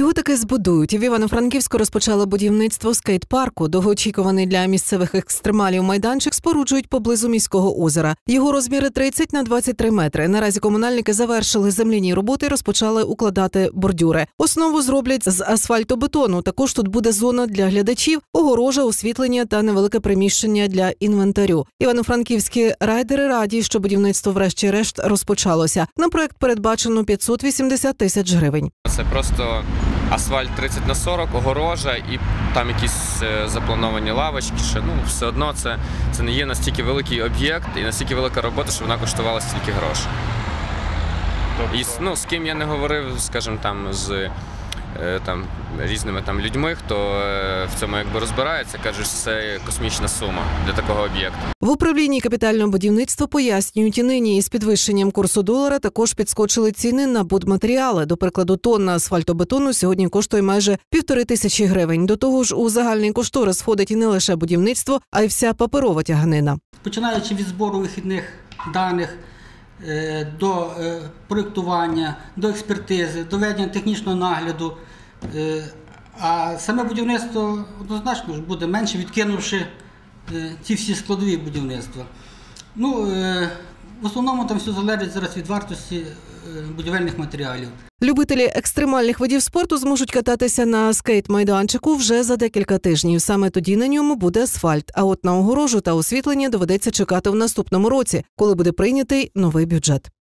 Його таки збудують. В Івано-Франківську розпочали будівництво скейт-парку. Довгоочікуваний для місцевих екстремалів майданчик споруджують поблизу міського озера. Його розміри 30 на 23 метри. Наразі комунальники завершили земляні роботи і розпочали укладати бордюри. Основу зроблять з асфальтобетону. Також тут буде зона для глядачів, огорожа, освітлення та невелике приміщення для інвентарю. Івано-франківські райдери раді, що будівництво врешті-решт розпочалося. На проект передбачено 580 тисяч гривень. Це просто асфальт 30 на 40, огорожа і там якісь заплановані лавочки. Все одно це не є настільки великий об'єкт і настільки велика робота, що вона коштувала стільки грошей. І з ким я не говорив, скажімо, з різними людьми, хто в цьому розбирається, кажуть, що це космічна сума для такого об'єкту. В управлінні капітального будівництва пояснюють, і нині із підвищенням курсу долара також підскочили ціни на будматеріали. До прикладу, тонна асфальтобетону сьогодні коштує майже 1500 гривень. До того ж, у загальний кошторис входить і не лише будівництво, а й вся паперова тяганина. Починаючи від збору вихідних даних, до проєктування, до експертизи, до ведення технічного нагляду. А саме будівництво однозначно ж буде менше, відкинувши ці всі складові будівництва. В основному там все залежить зараз від вартості будівельних матеріалів. Любителі екстремальних видів спорту зможуть кататися на скейт-майданчику вже за декілька тижнів. Саме тоді на ньому буде асфальт. А от на огорожу та освітлення доведеться чекати в наступному році, коли буде прийнятий новий бюджет.